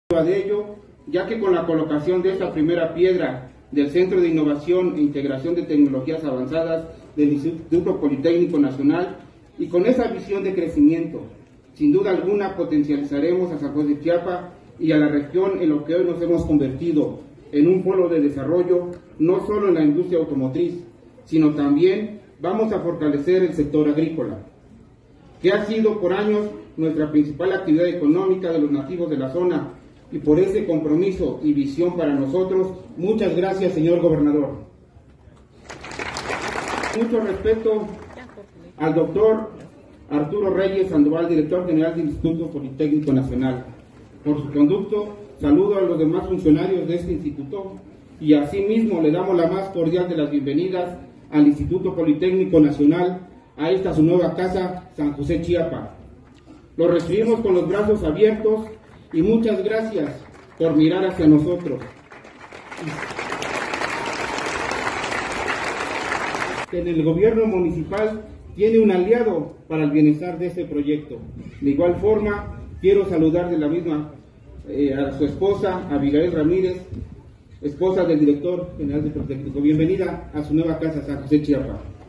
de ello, ya que con la colocación de esta primera piedra del Centro de Innovación e Integración de Tecnologías Avanzadas del Instituto Politécnico Nacional y con esa visión de crecimiento, sin duda alguna potencializaremos a San José de Chiapa y a la región en lo que hoy nos hemos convertido en un polo de desarrollo, no solo en la industria automotriz, sino también vamos a fortalecer el sector agrícola, que ha sido por años nuestra principal actividad económica de los nativos de la zona, y por ese compromiso y visión para nosotros, muchas gracias, señor gobernador. Mucho respeto al doctor Arturo Reyes Sandoval, director general del Instituto Politécnico Nacional. Por su conducto, saludo a los demás funcionarios de este instituto y asimismo le damos la más cordial de las bienvenidas al Instituto Politécnico Nacional, a esta su nueva casa, San José Chiapa. Lo recibimos con los brazos abiertos y muchas gracias por mirar hacia nosotros. En el gobierno municipal tiene un aliado para el bienestar de este proyecto. De igual forma, quiero saludar de la misma a su esposa, Abigail Ramírez, esposa del director general del Politécnico. Bienvenida a su nueva casa, San José Chiapa.